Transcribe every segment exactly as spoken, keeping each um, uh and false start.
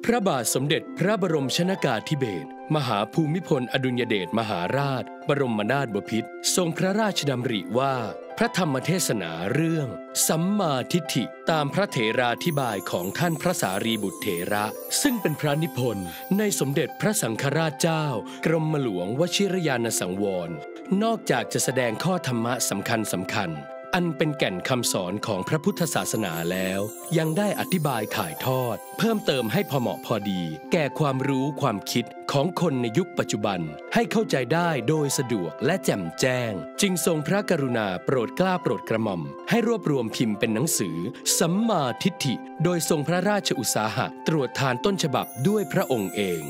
ระบาทสมเด็จพระบรมชนกาธิเบศรมหาภูมิพลอดุลยเดชมหาราชบรมนาถบพิตรทรงพระราชดำริว่าพระธรรมเทศนาเรื่องสัมมาทิฏฐิตามพระเถราธิบายของท่านพระสารีบุตรเถระซึ่งเป็นพระนิพนธ์ในสมเด็จพระสังฆราชเจ้ากรมหลวงวชิรยานสังวรนอกจากจะแสดงข้อธรรมะสำคัญสำคัญอันเป็นแก่นคำสอนของพระพุทธศาสนาแล้วยังได้อธิบายถ่ายทอดเพิ่มเติมให้พอเหมาะพอดีแก่ความรู้ความคิดของคนในยุคปัจจุบันให้เข้าใจได้โดยสะดวกและแจ่มแจ้งจึงทรงพระกรุณาโปรดเกล้าโปรดกระหม่อมให้รวบรวมพิมพ์เป็นหนังสือสัมมาทิฏฐิโดยทรงพระราชอุตสาหะตรวจทานต้นฉบับด้วยพระองค์เอง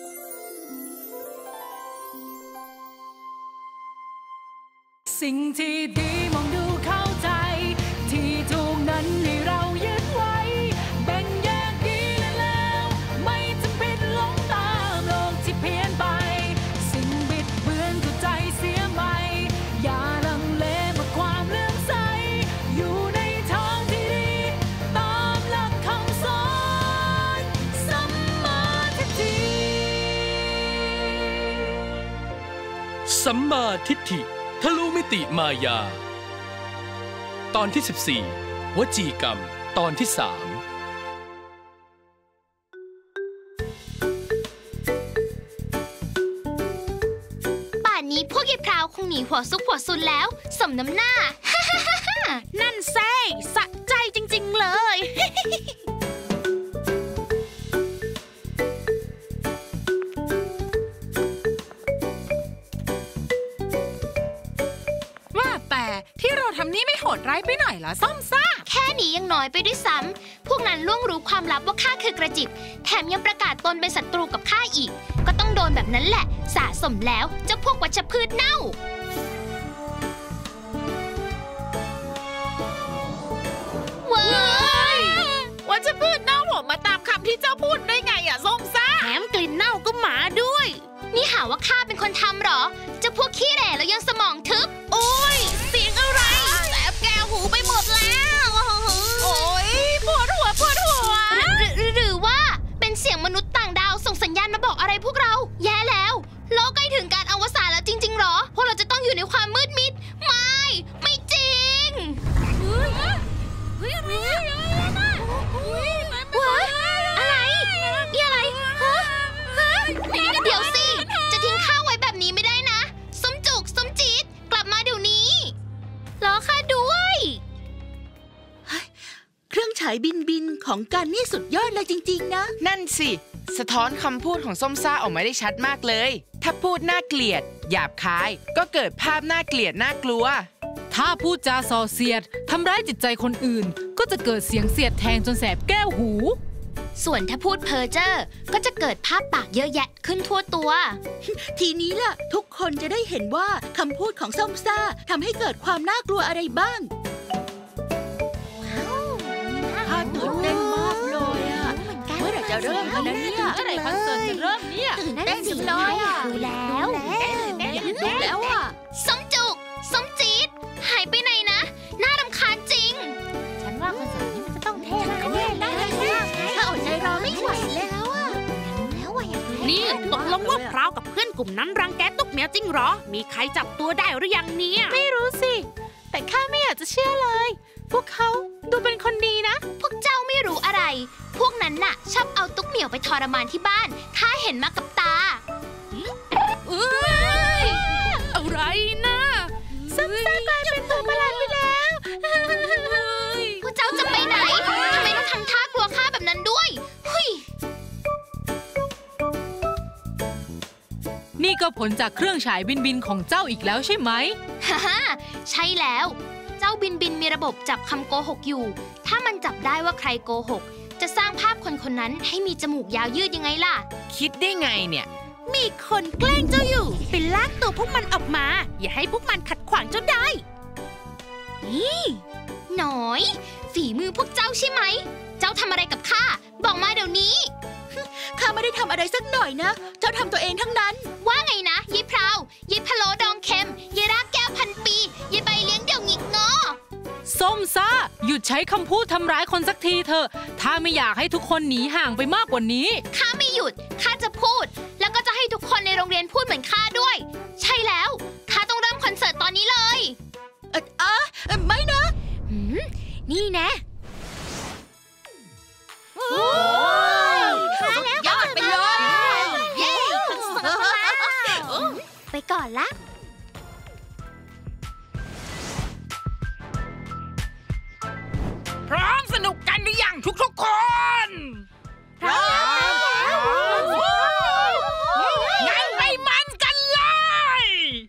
สิ่งที่ดีมองดูเข้าใจที่ถูกนั้นให้เรายึดไว้แบ่งแยกดีและแล้วไม่จำเป็นหลงตามโลกที่เพี้ยนไปสิ่งบิดเบือนเข้าใจเสียไหมอย่าลังเลเมื่อความเลื่อมใสอยู่ในทางที่ดีตามหลักคำสอนสัมมาทิฏฐิสัมมาทิฏฐิทะลุมิติมายาตอนที่สิบสี่วจีกรรมตอนที่สามป่านนี้พวกยายพราวคงหนีหัวซุกหัวซุนแล้วสมน้ำหน้านั่นเซ่สะใจจริงๆเลยที่เราทำนี่ไม่โหดร้ายไปหน่อยเหรอส้มซ่าแค่นี้ยังน้อยไปด้วยซ้ำพวกนั้นล่วงรู้ความลับว่าข้าคือกระจิบแถมยังประกาศตนเป็นศัตรูกับข้าอีกก็ต้องโดนแบบนั้นแหละสะสมแล้วเจ้าพวกวัชพืชเน่าเว้ยวัชพืชเน่าผมมาตามคำที่เจ้าพูดได้ไงอ่ะส้มซ่าแถมกลิ่นเน่าก็หมาด้วยนี่หาว่าข้าเป็นคนทำหรอเจ้าพวกขี้แหล่แล้วยังสมองทึบโอ้ยเสียงอะไรแสบแก้วหูไปหมดแล้วโอ้ยปวดหัวปวดหัวหรือหรือว่าเป็นเสียงมนุษย์ต่างดาวส่งสัญญาณมาบอกอะไรพวกเราแย่แล้วโลกใกล้ถึงการอวสานแล้วจริงๆหรอพวกเราจะต้องอยู่ในความมืดมิดไม่ไม่จริงเฮ้ยเฮ้ยอะไรอะไรนี่อะไรฮะฮะเดี๋ยวสิจะทิ้งข้าวไว้แบบนี้ไม่ได้นะส้มจุกส้มจี๊ดกลับมาเดี๋ยวนี้รอข้าด้วยเครื่องฉายบินบินของกันนี่สุดยอดเลยจริงๆนะนั่นสิสะท้อนคำพูดของส้มซ่าออกมาได้ชัดมากเลยถ้าพูดน่าเกลียดหยาบคายก็เกิดภาพน่าเกลียดน่ากลัวถ้าพูดจาส่อเสียดทำร้ายจิตใจคนอื่นก็จะเกิดเสียงเสียดแทงจนแสบแก้วหูส่วนถ้าพูดเพ้อเจ้อก็จะเกิดภาพปากเยอะแยะขึ้นทั่วตัวทีนี้ล่ะทุกคนจะได้เห็นว่าคำพูดของส้มซ่าทำให้เกิดความน่ากลัวอะไรบ้างข้าตื่นเต้นมากเลยอ่ะเมื่อไหร่จะเริ่มกันนะเนี่ยเมื่อไหร่คอนเสิร์ตจะเริ่มเนี่ยตื่นเต้นสิเลยดูแล้วอยากดูแล้วอ่ะส้มจุกส้มจี๊ดหายไปไหนนะน่ารำคาญจริงฉันว่าคอนเสิร์ตนี้มันจะต้องเท่แน่ๆนะถ้าอดใจรอไม่ไหวแล้วอ่ะนี่ตกลงว่าพราวกับเพื่อนกลุ่มนั้นรังแกตุ๊กเหมียวจริงหรอมีใครจับตัวได้หรือยังเนี่ยไม่รู้สิแต่ข้าไม่อยากจะเชื่อเลยพวกเขาดูเป็นคนดีนะพวกเจ้าไม่รู้อะไรพวกนั้นน่ะชอบเอาตุ๊กเหมียวไปทรมานที่บ้านข้าเห็นมากับตาเอ้ยอะไรนะซัมซ่ากลายเป็นตัวประหลาดไปแล้วพวกเจ้าจะไปไหนทำไมต้องทำท่ากลัวข้าแบบนั้นด้วยเฮ้ยนี่ก็ผลจากเครื่องฉายบินบินของเจ้าอีกแล้วใช่ไหมฮ่าฮ่าใช่แล้วเจ้าบินบินมีระบบจับคำโกหกอยู่ถ้ามันจับได้ว่าใครโกหกจะสร้างภาพคนคนนั้นให้มีจมูกยาวยืดยังไงล่ะคิดได้ไงเนี่ยมีคนแกล้งเจ้าอยู่ไปลากตัวพวกมันออกมาอย่าให้พวกมันขัดขวางเจ้าได้นี่หน่อยฝีมือพวกเจ้าใช่ไหมเจ้าทำอะไรกับข้าบอกมาเดี๋ยวนี้ข้าไม่ได้ทำอะไรสักหน่อยนะเจ้าทำตัวเองทั้งนั้นว่าไงนะยายพราวยายพะโล้ดองเค็มยายรากแก้วพันปียายใบเลี้ยงเดี่ยวหงิกงอส้ส้มซ่าหยุดใช้คำพูดทำร้ายคนสักทีเถอะถ้าไม่อยากให้ทุกคนหนีห่างไปมากกว่านี้ข้าไม่หยุดข้าจะพูดแล้วก็จะให้ทุกคนในโรงเรียนพูดเหมือนข้าด้วยใช่แล้วข้าต้องเริ่มคอนเสิร์ตตอนนี้เลยเอออ่ะไม่นะนี่นะโอ้ยยอดไปเลยเย้คอนเสิร์ตไปก่อนละพร้อมสนุกกันหรือยังทุกๆคนพร้อมงั้นไปมันกันเลย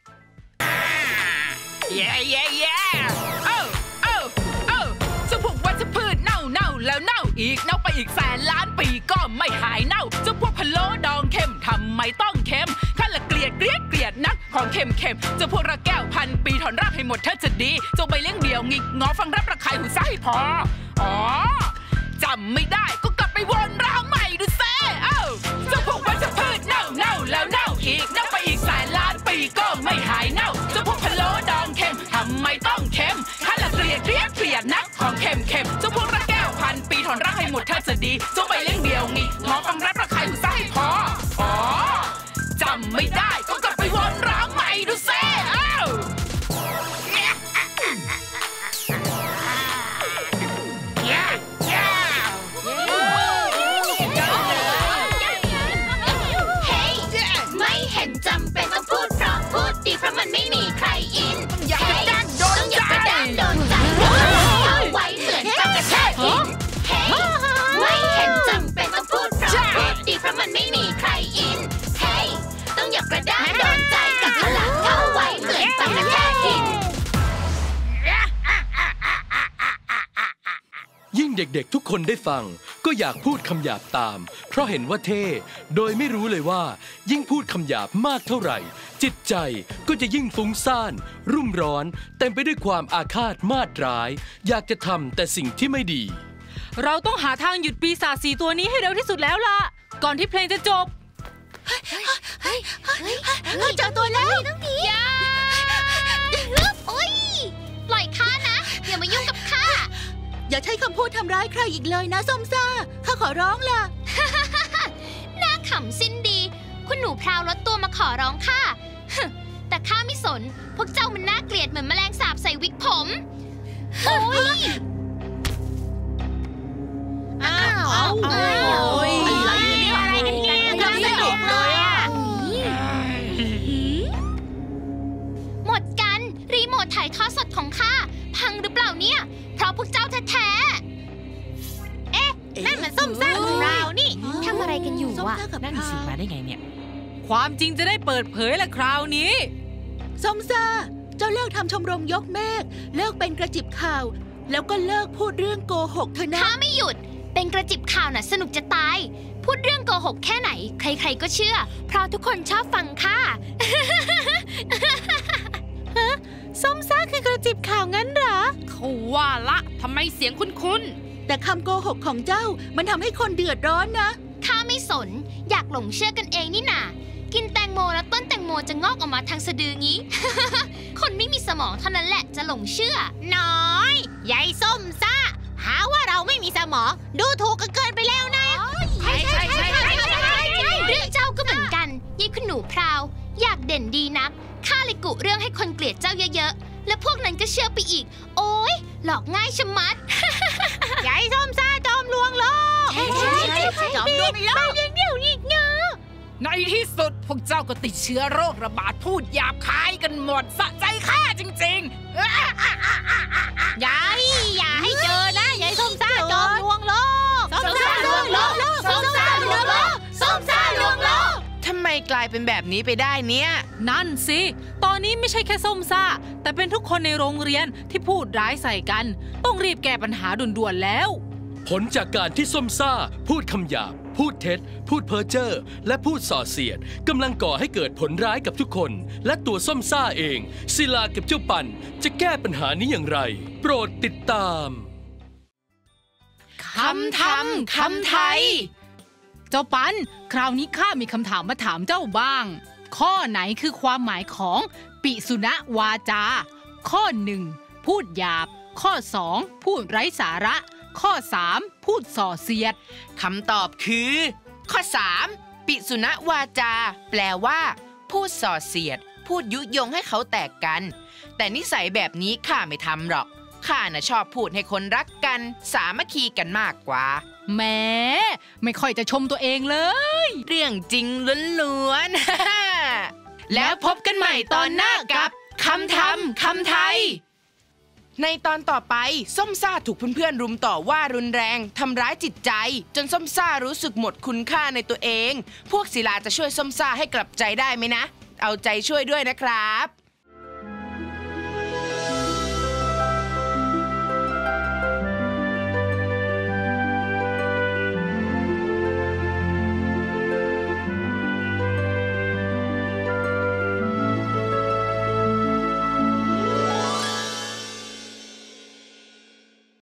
เย้เย้เย้เอ้าเอ้าเอ้าเจ้าพวกวัชพืชเน่าเน่าแล้วเน่าอีกเน่าไปอีกแสนล้านปีก็ไม่หายเน่าเจ้าพวกพะโล้ดองเค็มทำไมต้องเค็มข้าละเกลียดเกลียดเกลียดนักของเค็มเค็มเจ้าพวกระแก้วพันปีถอนรากให้หมดถ้าจะดีเจ้าใบเลี้ยงเดี่ยวงิกงอฟังรับระคายหูซ้ายพออ๋อจำไม่ได้ก็กลับไปวนราวใหม่ดูเซ่เอ้าเจ้าพวกวัชพืชเน่าเน่าแล้วเน่าอีกเน่าไปอีกแสนล้านปีก็ไม่หายเน่าเจ้าพวกพะโล้ดองเค็มทำไมต้องเค็มข้าละเกลียดเกลียดเกลียดนักของเค็มเค็มเจ้าพวกระแก้วพันปีถอนรากให้หมดถ้าจะดีเจ้าใบเลี้ยงเดี่ยวงิกงอฟังรับระคายหูซ้ายพออ๋อจำไม่ได้ก็กลับไปวนราวใหม่ดูเซ่เอ้าเพราะมันไม่มีใครอินอยากกระด้างโดนใจโดนใจเอาไว้เหมือนกับกระแทกหินเฮ้ยไม่เห็นจำเป็นต้องพูดเพราะพูดดีเพราะมันไม่มีใครอินเฮ้ยต้องอยากกระด้างโดนใจกับพลังเข้าไว้เหมือนกับกระแทกหินยิ่งเด็กๆทุกคนได้ฟังก็อยากพูดคำหยาบตามเพราะเห็นว่าเท่โดยไม่รู้เลยว่ายิ่งพูดคำหยาบมากเท่าไหร่จิตใจก็จะยิ่งฟุ้งซ่านรุ่มร้อนเต็มไปด้วยความอาฆาตมาตร้ายอยากจะทำแต่สิ่งที่ไม่ดีเราต้องหาทางหยุดปีศาจสี่ตัวนี้ให้เร็วที่สุดแล้วล่ะก่อนที่เพลงจะจบเจอตัวแล้วน้องพีอย่าโอ๊ยปล่อยข้านะอย่ามายุ่งกับข้าอย่าใช้คำพูดทำร้ายใครอีกเลยนะส้มซ่าข้าขอร้องล่ะน่าขำสิ้นดีคุณหนูพราวลดตัวมาขอร้องข้าแต่ข้าไม่สนพวกเจ้ามันน่าเกลียดเหมือนแมลงสาบใส่วิกผมโอ้ยอ้าวโอ้ยอะไรเนี่ยอะไรกันกันทำสนุกเลยอ่ะหมดกันรีโมทถ่ายทอดสดของข้าพังหรือเปล่าเนี่ยเพราะพวกเจ้าแท้ๆเอ๊ะนั่นมันส้มซ่าของเรานี่ทำอะไรกันอยู่วะนั่นสิมาได้ไงเนี่ยความจริงจะได้เปิดเผยละคราวนี้ส้มซ่าเจ้าเลิกทำชมรมยกเมฆเลิกเป็นกระจิบข่าวแล้วก็เลิกพูดเรื่องโกหกเถอะนะข้าไม่หยุดเป็นกระจิบข่าวน่ะสนุกจะตายพูดเรื่องโกหกแค่ไหนใครๆก็เชื่อเพราะทุกคนชอบฟังข้าฮะส้มซ่าคือกระจิบข่าวงั้นเหรอเขาว่าละทำไมเสียงคุ้นๆแต่คำโกหกของเจ้ามันทำให้คนเดือดร้อนนะข้าไม่สนอยากหลงเชื่อกันเองนี่นากินแตงโมแล้วต้นแตงโมจะงอกออกมาทางสะดืองี้ คนไม่มีสมองเท่านั้นแหละจะหลงเชื่อน้อยยายส้มซ่าหาว่าเราไม่มีสมองดูถูกกันเกินไปแล้วนะใช่ใช่ใช่ใช่ใช่เรื่องเจ้าก็เหมือนกันยี่คุณหนูพราวอยากเด่นดีนักข้าเลยกุเรื่องให้คนเกลียดเจ้าเยอะๆแล้วพวกนั้นก็เชื่อไปอีกโอ๊ยหลอกง่ายชะมัดยายส้มซ่าจอมลวงโลกจอมลวงโลกยังเดี่ยวอีกเงาในที่สุดพวกเจ้าก็ติดเชื้อโรคระบาดพูดหยาบคายกันหมดสะใจข้าจริงๆยายอย่าให้เจอนะยายส้มซ่าจอมลวงโลกส้มซ่าลวงโลกส้มซ่าลวงโลกส้มซ่าลวงโลกทำไมกลายเป็นแบบนี้ไปได้เนี่ยนั่นสิตอนนี้ไม่ใช่แค่ส้มซ่าแต่เป็นทุกคนในโรงเรียนที่พูดร้ายใส่กันต้องรีบแก้ปัญหาด่วนๆแล้วผลจากการที่ส้มซ่าพูดคำหยาบพูดเท็จพูดเพ้อเจ้อและพูดส่อเสียดกำลังก่อให้เกิดผลร้ายกับทุกคนและตัวส้มซ่าเองศิลากับเจ้าปันจะแก้ปัญหานี้อย่างไรโปรดติดตามคำทำคำไทยเจ้าปันคราวนี้ข้ามีคำถามมาถามเจ้าบ้างข้อไหนคือความหมายของปิสุณวาจาข้อหนึ่งพูดหยาบข้อสองพูดไร้สาระข้อสามพูดส่อเสียดคำตอบคือ ข้อสามปิสุณวาจาแปลว่าพูดส่อเสียดพูดยุยงให้เขาแตกกันแต่นิสัยแบบนี้ข้าไม่ทำหรอกข้าน่ะชอบพูดให้คนรักกันสามัคคีกันมากกว่าแหมไม่ค่อยจะชมตัวเองเลยเรื่องจริงล้วนๆ แล้วพบกันใหม่ตอนหน้ากับคำทำคำไทยในตอนต่อไปส้มซ่าถูกเพื่อนๆรุมต่อว่ารุนแรงทำร้ายจิตใจจนส้มซ่ารู้สึกหมดคุณค่าในตัวเองพวกศิลาจะช่วยส้มซ่าให้กลับใจได้ไหมนะเอาใจช่วยด้วยนะครับ